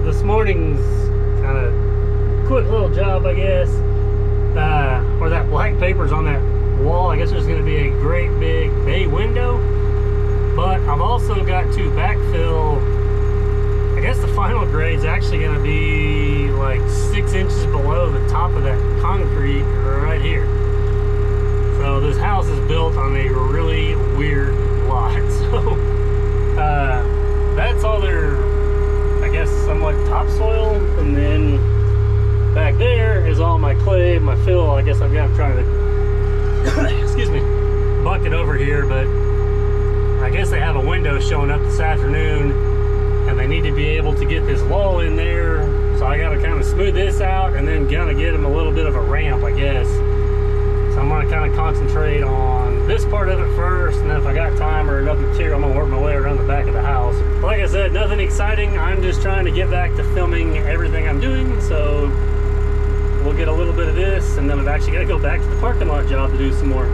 This morning's kind of quick little job, I guess. Where that black paper's on that wall, I guess there's going to be a great big bay window. But I've also got to backfill. I guess the final grade's actually going to be like 6 inches below the top of that concrete right here. So this house is built on a really weird lot. So that's all their, I guess, somewhat topsoil, and then back there is all my clay, my fill. I guess I've got trying to excuse me, bucket over here, but I guess they have a window showing up this afternoon, and they need to be able to get this wall in there. So I got to kind of smooth this out, and then kind of get them a little bit of a ramp, I guess. So I'm going to kind of concentrate on this part of it first, and then if I got time or enough material, I'm going to work my way around the back of the house. Like I said, nothing exciting. I'm just trying to get back to filming everything I'm doing, so we'll get a little bit of this, and then I've actually got to go back to the parking lot job to do some more.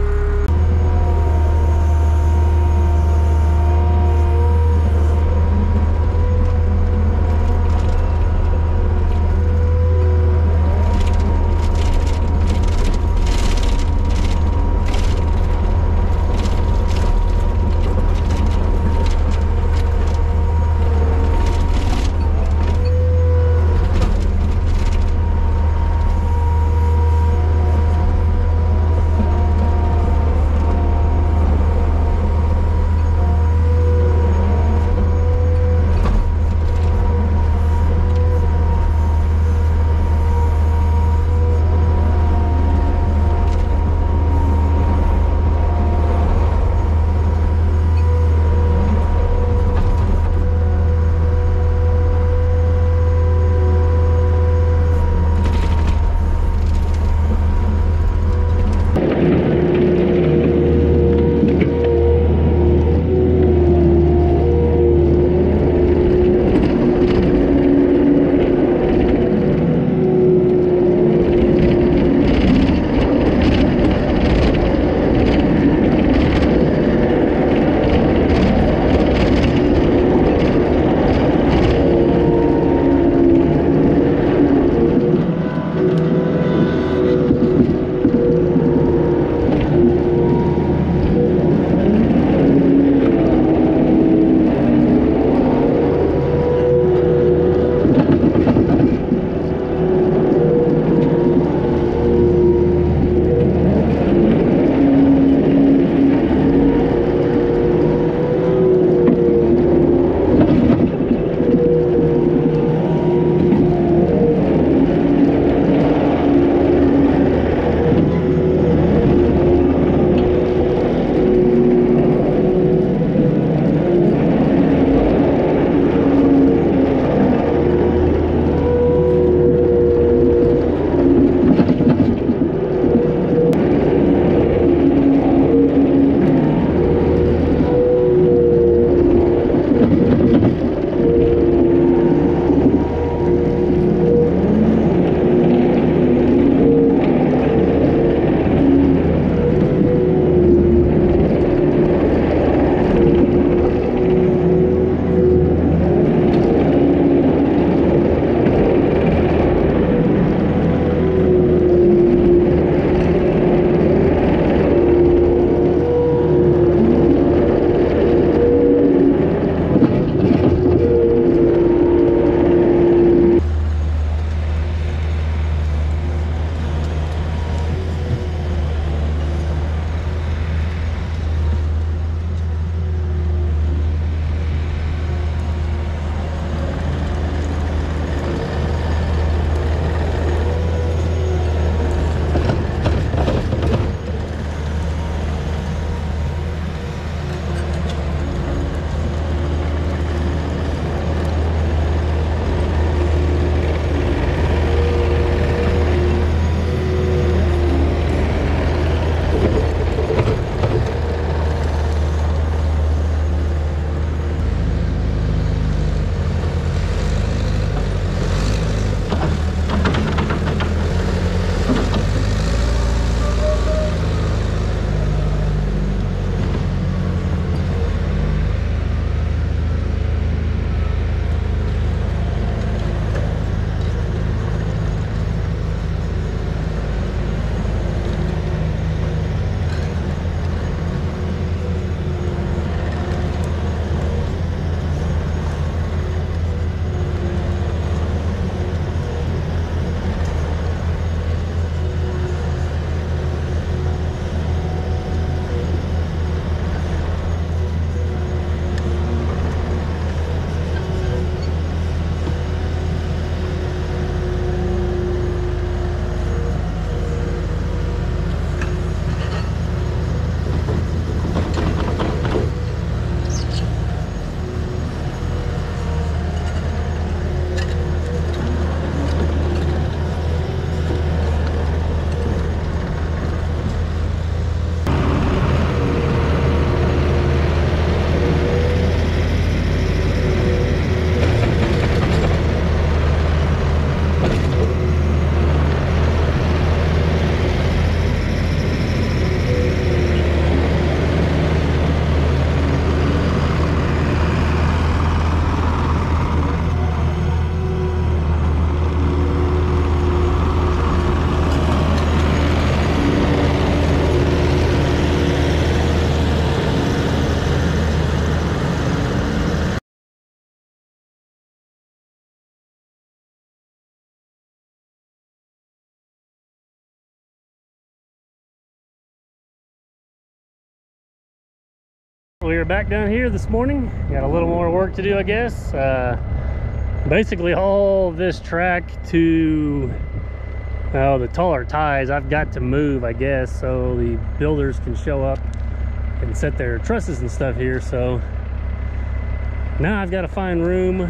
we are back down here this morning. Got a little more work to do, I guess. Basically all this track to the taller ties I've got to move, I guess, so the builders can show up and set their trusses and stuff here. So now I've got to find room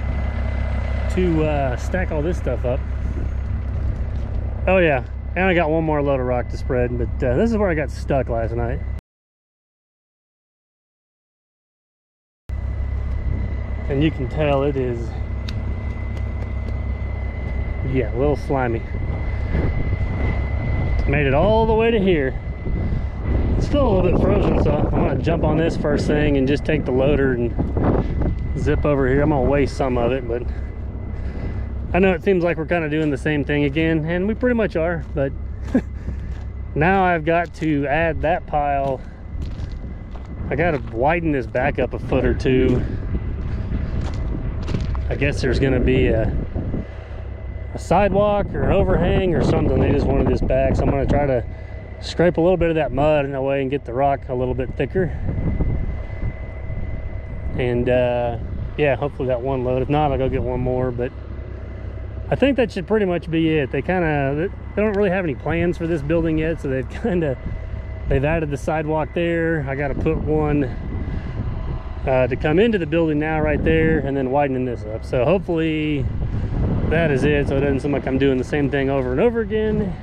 to stack all this stuff up. Oh yeah, and I got one more load of rock to spread, but this is where I got stuck last night. And you can tell it is, yeah, a little slimy. Made it all the way to here. It's still a little bit frozen, so I'm gonna jump on this first thing and just take the loader and zip over here. I'm gonna waste some of it, but I know it seems like we're kind of doing the same thing again, and we pretty much are, but now I've got to add that pile. I gotta widen this back up a foot or two. I guess there's gonna be a sidewalk or an overhang or something. They just wanted this back, so I'm gonna try to scrape a little bit of that mud in the way and get the rock a little bit thicker. And yeah, hopefully that one load. If not, I'll go get one more, but I think that should pretty much be it. They don't really have any plans for this building yet, so they've added the sidewalk there. I got to put one to come into the building now right there, and then widening this up. So hopefully that is it, so it doesn't seem like I'm doing the same thing over and over again.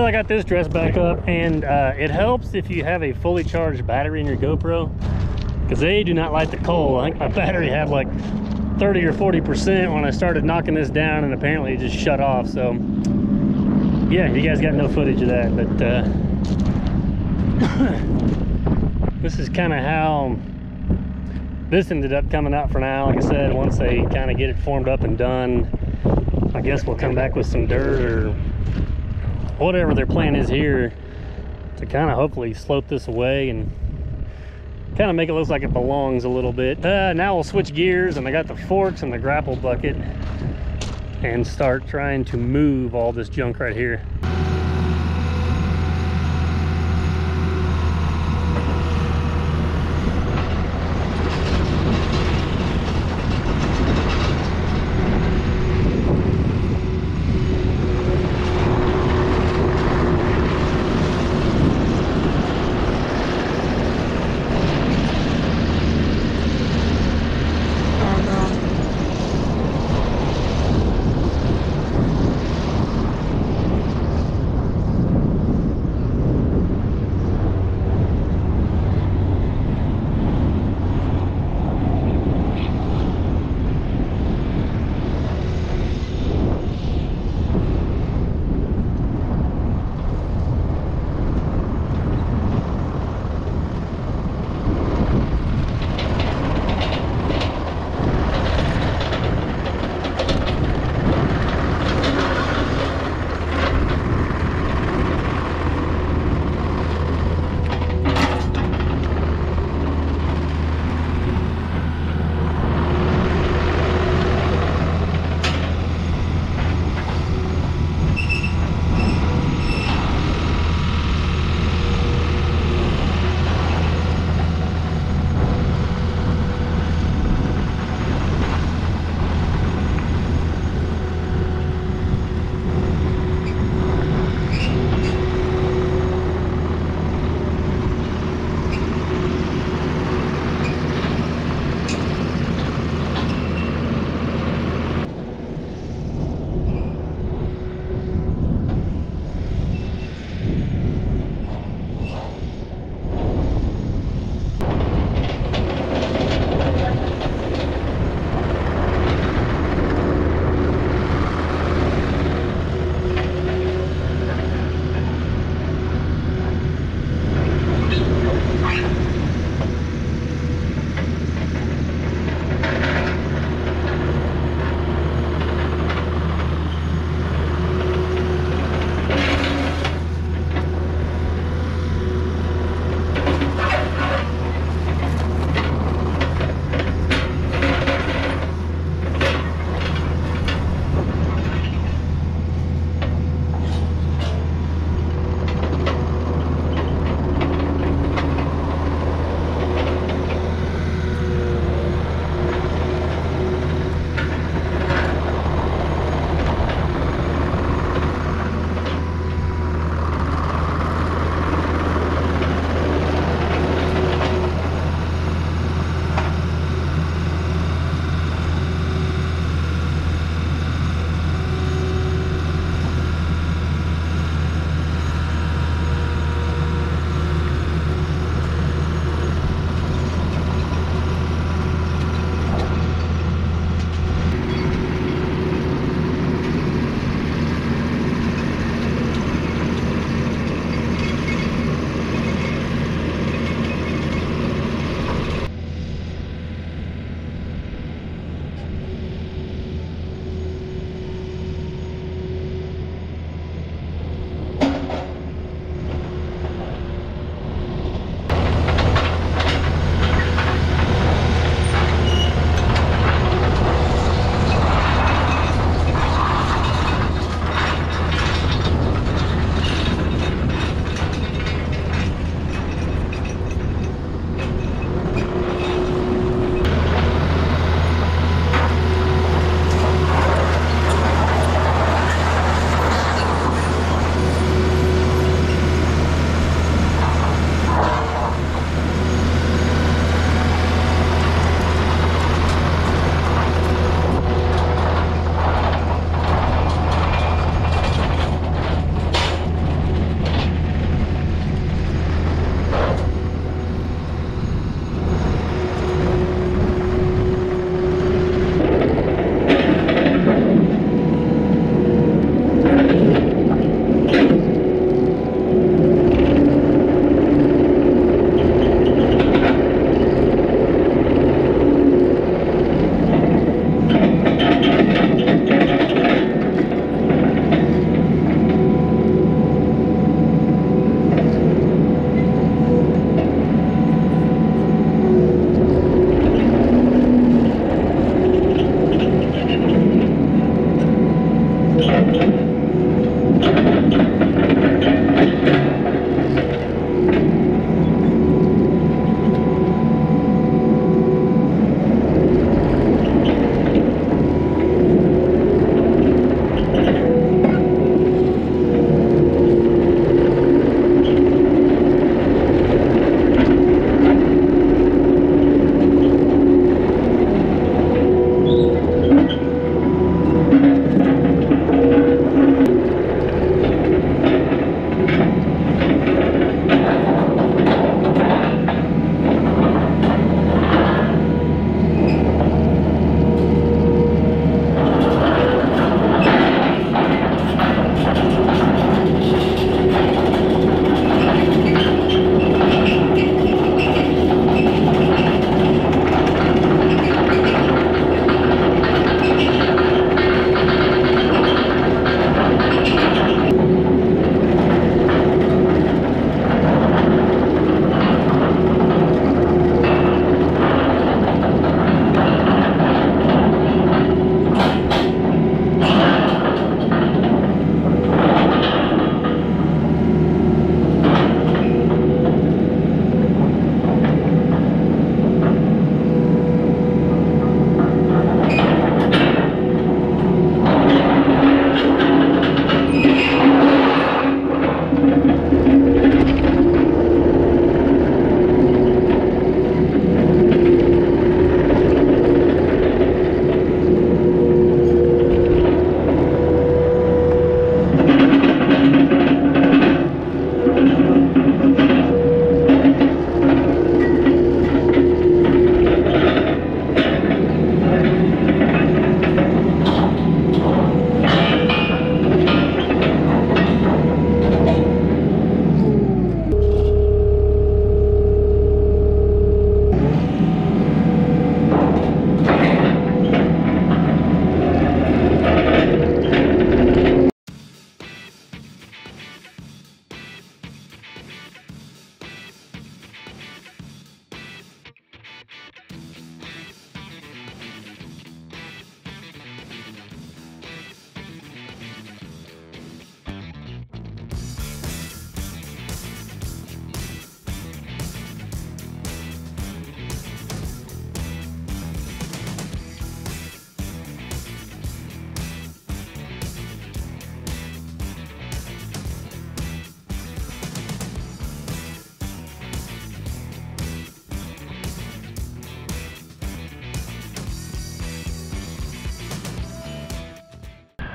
Well, I got this dressed back up, and it helps if you have a fully charged battery in your GoPro, because they do not like the cold. I think my battery had like 30 or 40% when I started knocking this down, and apparently it just shut off. So yeah, you guys got no footage of that, but this is kind of how this ended up coming out for now. Like I said, once they kind of get it formed up and done, I guess we'll come back with some dirt or whatever their plan is here to kind of hopefully slope this away and kind of make it look like it belongs a little bit. Now we'll switch gears, and I got the forks and the grapple bucket and start trying to move all this junk right here.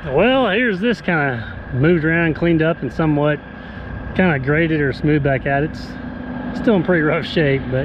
Well, here's this kind of moved around, cleaned up, and somewhat kind of graded or smoothed back out. It's still in pretty rough shape, but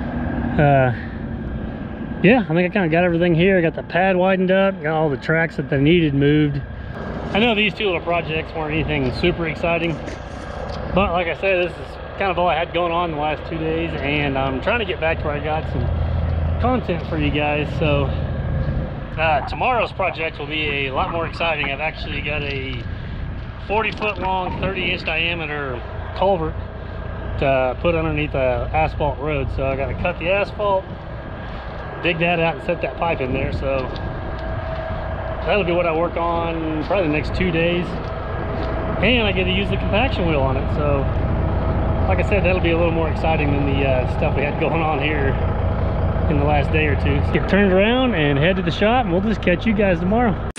yeah, I think I kind of got everything here. I got the pad widened up, got all the tracks that they needed moved. I know these two little projects weren't anything super exciting, but like I said, this is kind of all I had going on the last 2 days, and I'm trying to get back to where I got some content for you guys. So tomorrow's project will be a lot more exciting. I've actually got a 40-foot long, 30-inch diameter culvert to put underneath the asphalt road. So I got to cut the asphalt, dig that out, and set that pipe in there. So that'll be what I work on probably the next 2 days, and I get to use the compaction wheel on it. So like I said, that'll be a little more exciting than the stuff we had going on here in the last day or two. So get turned around and head to the shop, and we'll just catch you guys tomorrow.